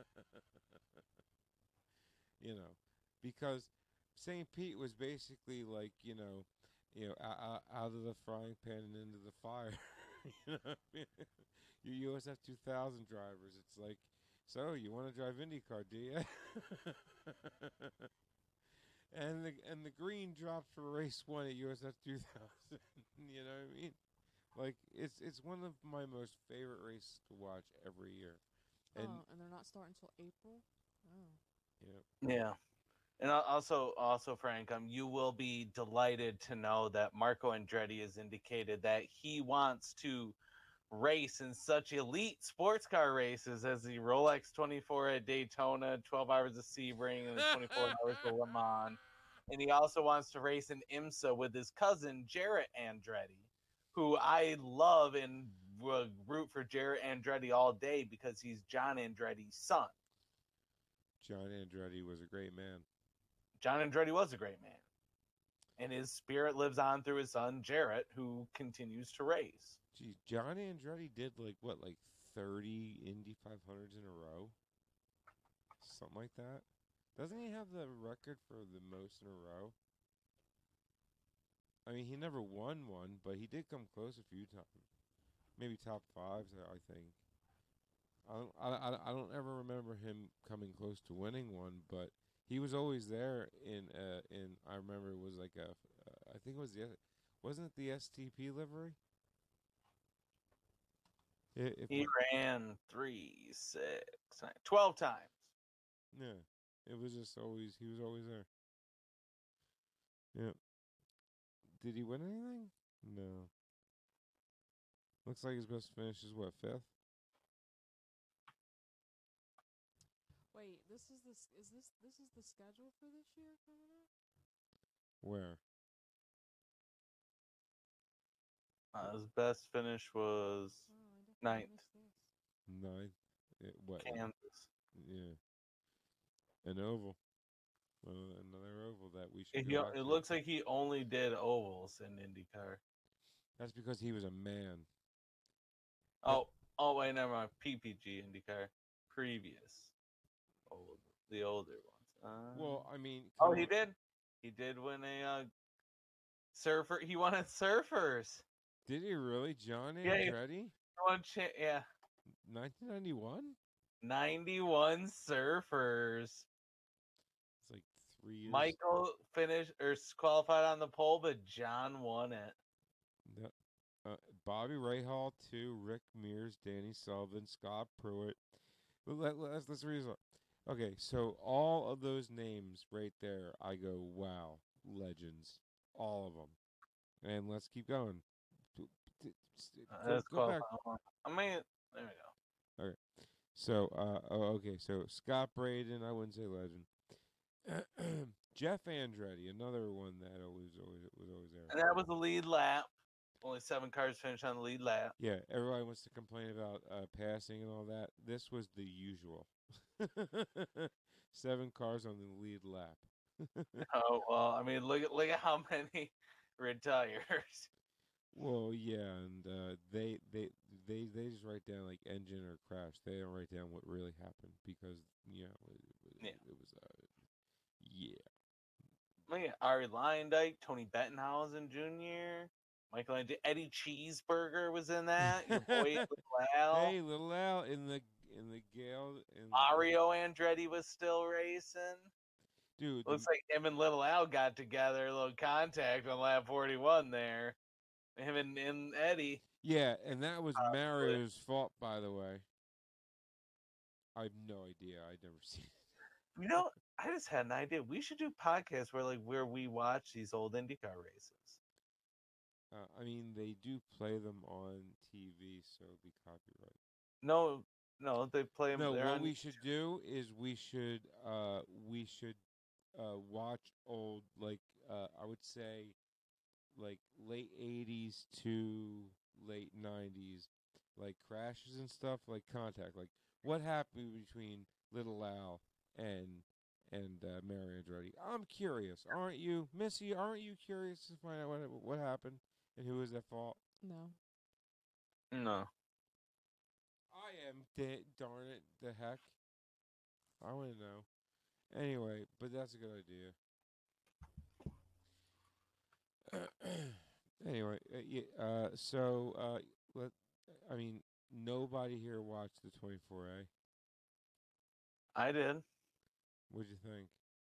You know, because Saint Pete was basically like, you know, you know, out, out of the frying pan and into the fire. You know what I mean? You U S F two thousand drivers, it's like, so you want to drive IndyCar, do you? and the and the green dropped for race one at U S F two thousand. You know what I mean? Like it's it's one of my most favorite races to watch every year. And oh, and they're not starting until April? Oh. yeah. Yeah. And al- also, also, Frank, um, you will be delighted to know that Marco Andretti has indicated that he wants to race in such elite sports car races as the Rolex twenty-four at Daytona, twelve hours of Sebring, and the twenty-four hours of Le Mans. And he also wants to race in IMSA with his cousin, Jarrett Andretti, who I love and will root for Jarrett Andretti all day because he's John Andretti's son. John Andretti was a great man. John Andretti was a great man. And his spirit lives on through his son, Jarrett, who continues to race. Geez, John Andretti did like what, like thirty Indy five hundreds in a row? Something like that? Doesn't he have the record for the most in a row? I mean, he never won one, but he did come close a few times. Maybe top fives, I think. I don't, I, I, I don't ever remember him coming close to winning one, but he was always there in, uh, in I remember it was like a, uh, I think it was the, wasn't it the S T P livery? I- If He my- ran three, six, nine, twelve times. Yeah, it was just always he was always there. Yeah. Did he win anything? No. Looks like his best finish is what, fifth? Wait, this is the s- is this this is the schedule for this year coming up? Where? Uh, his best finish was Oh, I definitely Ninth. missed this. Ninth. It, what? Kansas. Yeah. An oval. Well, another oval that we should It, go back it to. looks like he only did ovals in IndyCar. That's because he was a man. Oh, oh wait, never mind. P P G IndyCar, previous, old, the older ones. Uh, Well, I mean, oh, come he on. did. He did win a uh, surfer. He won at Surfers. Did he really? John Yeah, he- Andretti? He won cha- yeah, nineteen ninety-one? ninety-one Surfers. It's like three years. Michael finished or s- qualified on the pole, but John won it. No, uh, Bobby Rahal, two. Rick Mears, Danny Sullivan, Scott Pruitt. Let, let, let's let's read this up. Okay, so all of those names right there, I go, wow, legends, all of them. And let's keep going. P- p- t- Uh, Go, that's go back. qualified. I mean, there we go. So, uh, oh, okay, so Scott Braden, I wouldn't say legend. Jeff Andretti, another one that always, always was always there. And that was the lead lap. Only seven cars finished on the lead lap. Yeah, everybody wants to complain about uh, passing and all that. This was the usual. Seven cars on the lead lap. Oh well, I mean, look at look at how many retires. Well, yeah, and uh, they they they they just write down like engine or crash. They don't write down what really happened because you know it, it, Yeah. it was uh, yeah. Look at Ari Lyndike, Tony Bettenhausen Junior, Michael and Eddie Cheeseburger was in that. Your boy Little Al. Hey, little Al in the in the Gale in Mario Andretti was still racing. dude. the- Looks like him and Little Al got together, a little contact on lap forty-one there. Him and, and Eddie. yeah, and that was Uh, Mario's fault, by the way. I have no idea. I'd never seen it. You know, I just had an idea. We should do podcasts where like where we watch these old IndyCar races. Uh, I mean, they do play them on T V, so it'd be copyright. No, No, they play them. No, they're what on we should do is we should uh we should uh watch old, like, uh I would say, like late eighties to late nineties, like crashes and stuff, like Contact, like what happened between Little Al and and uh, Mary Andretti. I'm curious, aren't you, Missy? Aren't you curious to find out what what happened and who was at fault? No. No. I am. Da- darn it, the heck! I want to know. Anyway, but that's a good idea. Anyway, uh, yeah, uh, so uh, let, I mean, nobody here watched the twenty-four A. I did. What'd you think?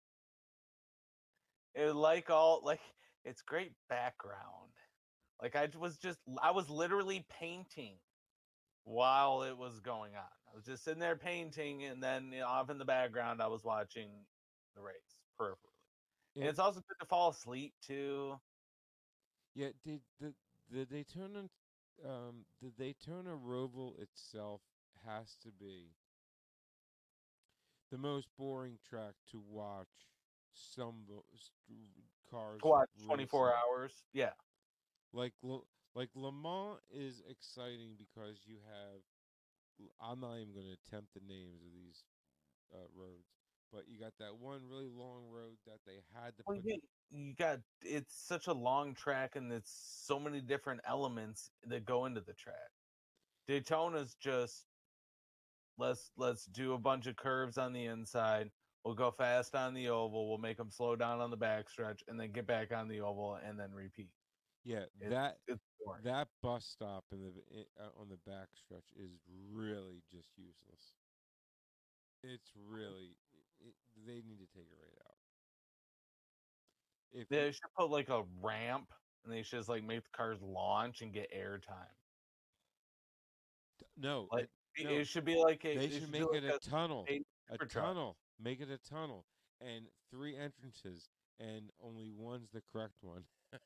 It was like all like it's great background. Like I was just I was literally painting while it was going on. I was just sitting there painting, and then you know, off in the background I was watching the race peripherally. And It, it's also good to fall asleep too. yeah, did the the Daytona, um, the Daytona Roval itself has to be the most boring track to watch. Some vo- st- cars To watch race twenty-four in. hours. Yeah. Like Le, like Le Mans is exciting because you have. I'm not even going to attempt the names of these uh, roads, but you got that one really long road that they had to Well, put. you, you got it's such a long track, and it's so many different elements that go into the track. Daytona's just let's let's do a bunch of curves on the inside. We'll go fast on the oval. We'll make them slow down on the backstretch, and then get back on the oval, and then repeat. Yeah, It's, that it's boring. that bus stop in the uh, on the backstretch is really just useless. It's really it, they need to take it right out. If They you, should put like a ramp, and they should just like make the cars launch and get airtime. no, Like it, it, no, it should be like a. they It should should be make like it a tunnel, a a super truck. tunnel, make it a tunnel, and three entrances, and only one's the correct one.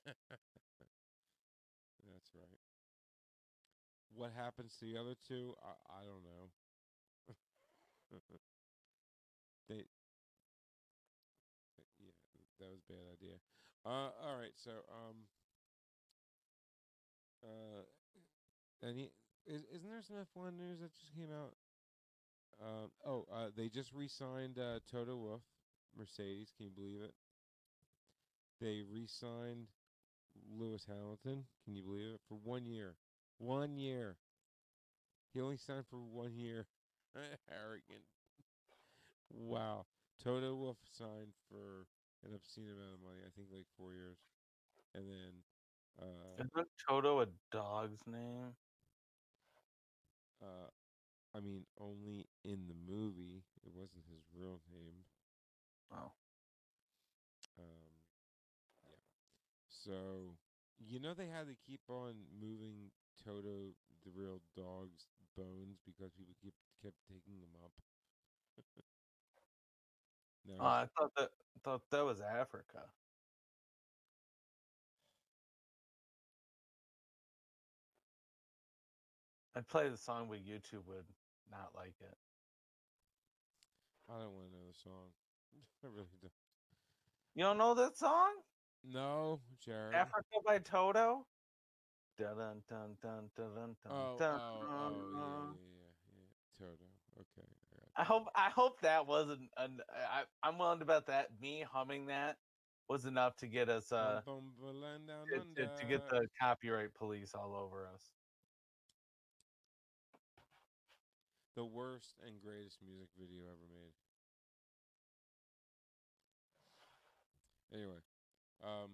That's right. What happens to the other two? I, I don't know. they, yeah, that was a bad idea. Uh, all right, so um, uh, any is isn't there some F one news that just came out? Um, oh, uh, they just re-signed uh, Toto Wolff, Mercedes. Can you believe it? They re-signed Lewis Hamilton. Can you believe it? For one year. One year. He only signed for one year. Arrogant. Wow. Toto Wolff signed for an obscene amount of money. I think like four years. And then, uh, Isn't Toto a dog's name? uh, I mean, only in the movie. It wasn't his real name. Oh. Um, yeah. So, you know, they had to keep on moving Toto, the real dog's bones, because people keep kept taking them up. No, Oh, I thought that thought that was Africa. I'd play the song, but YouTube would not like it. I don't want to know the song. I really don't. You don't know that song? No, Jared. Africa by Toto? Dun dun dun dun dun dun Oh, dun. oh, oh, yeah, yeah, yeah, yeah. Toto. Okay, I got I hope I hope that wasn't. An, I I'm willing to bet that me humming that was enough to get us uh Bum, bum, ba-lam, down to, to, to get under. the copyright police all over us. The worst and greatest music video ever made. Anyway, um,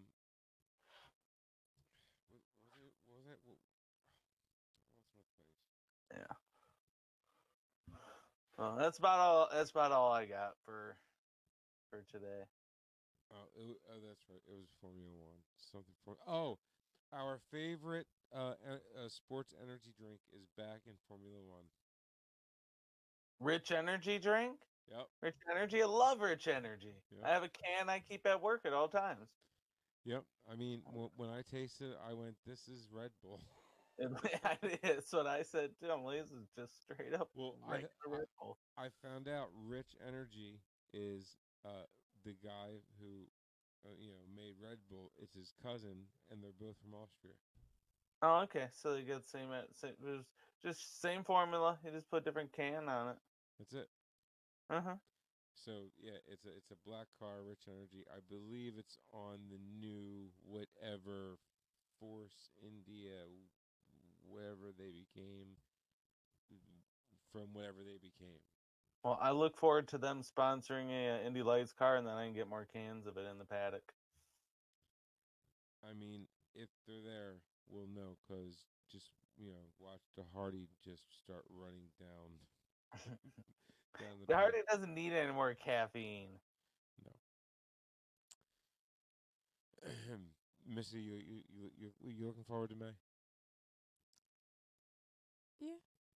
what was it? What was it? What, what's my place? Yeah. Well, that's about all. That's about all I got for for today. Oh, it, wa- oh, that's right. It was Formula One. Something for. Oh, our favorite uh, e- uh, sports energy drink is back in Formula One. Rich Energy drink. Yep. Rich Energy. I love Rich Energy. Yep. I have a can I keep at work at all times. Yep. I mean, w- when I tasted it, I went, "This is Red Bull." And that's what I said too. I'm like, this is just straight up Well, I, regular I Red Bull. I found out Rich Energy is uh the guy who uh, you know made Red Bull. It's his cousin, and they're both from Austria. Oh, okay. So they get the same, uh, same there's just same formula. You just put different can on it. That's it. Uh huh. So yeah, it's a it's a black car, Rich Energy. I believe it's on the new whatever Force India, whatever they became, from whatever they became. Well, I look forward to them sponsoring a uh, Indy Lights car, and then I can get more cans of it in the paddock. I mean, if they're there, we'll know because just you know, watch the Hardy just start running down down the. The pit. Hardy doesn't need any more caffeine. No. Missy, you you you you you looking forward to May? Yeah.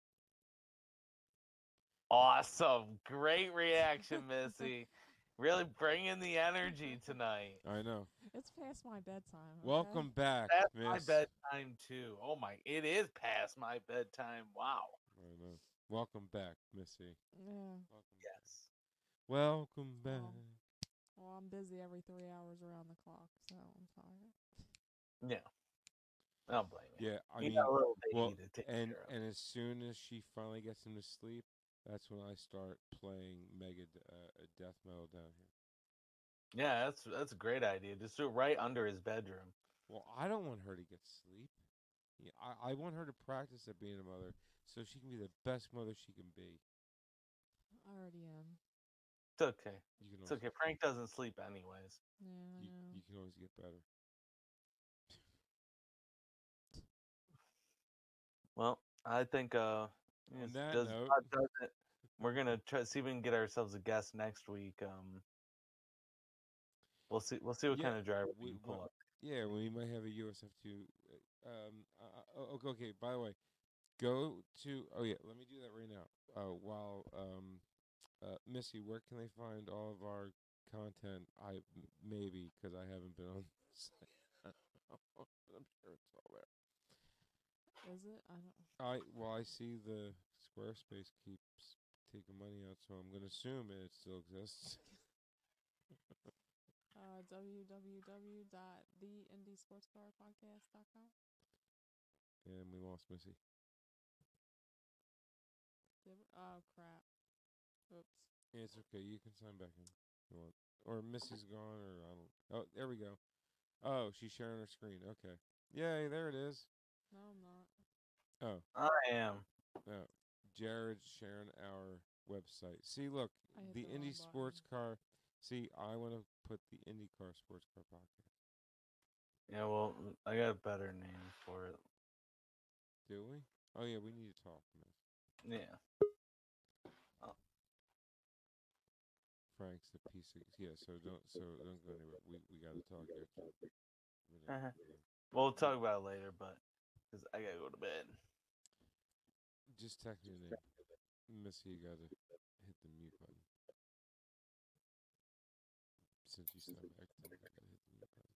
Awesome. Great reaction, Missy. Really bringing the energy tonight. I know. It's past my bedtime. Okay? Welcome back, Past my Miss. bedtime, too. Oh, my. It is past my bedtime. Wow. I know. Welcome back, Missy. Yeah. Welcome. Yes. Welcome back. Um, well, I'm busy every three hours around the clock, so I'm tired. Yeah. I don't blame you. Yeah, I You mean, got a little baby well, to take and care of. and as soon as she finally gets him to sleep, that's when I start playing mega d- uh, death metal down here. Yeah, that's that's a great idea. Just do it right under his bedroom. Well, I don't want her to get sleep. Yeah, I, I want her to practice at being a mother so she can be the best mother she can be. I already am. It's okay. You can It's always, okay. Frank doesn't sleep anyways. Yeah, I you, know. you can always get better. Well, I think uh, On yes, that does, note, uh, does it. We're gonna try see if we can get ourselves a guest next week. Um, we'll see. We'll see what yeah, kind of driver we we, can we, pull up. yeah, we might have a U S F two. uh, Um, uh, uh, okay, okay. By the way, go to. Oh yeah, let me do that right now. Uh, while um, uh, Missy, where can they find all of our content? I m- maybe because I haven't been on. the site. I don't know, but I'm sure it's all there. Is it? I don't. I well, I see the Squarespace keeps taking money out, so I'm gonna assume it still exists. Uh, w w w dot the indie sports car podcast dot com. And we lost Missy. Oh crap! Oops. Yeah, it's okay. You can sign back in if you want. Or Missy's gone, or I don't. Oh, there we go. Oh, she's sharing her screen. Okay. Yay, there it is. No, I'm not. Oh, I am. no. Jared's sharing our website. See, look, I hit the the wrong Indie Sports Car. See, I want to put the IndyCar Sports Car podcast. Yeah. Well, I got a better name for it. Do we? Oh yeah, we need to talk, miss. Yeah. Frank's a piece of yeah. So don't so don't go anywhere. We we got to talk here. Too. Uh-huh. We'll talk about it later, but because I gotta go to bed. Just text me your name, Missy. You got to hit the mute button. Since you signed back, then you got to hit the mute button.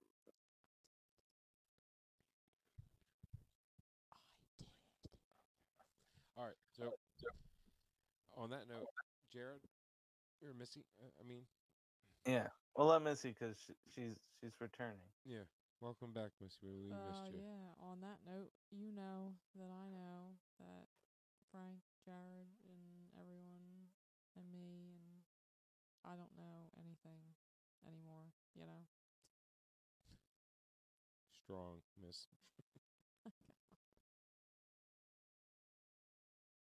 All right. So on that note, Jared, you're Missy. Uh, I mean, Yeah. Well, let Missy because she, she's she's returning. yeah. Welcome back, Missy. We Uh, missed you. yeah. On that note, you know that I know that Frank, Jared, and everyone, and me, and I don't know anything anymore. You know. Strong, Miss.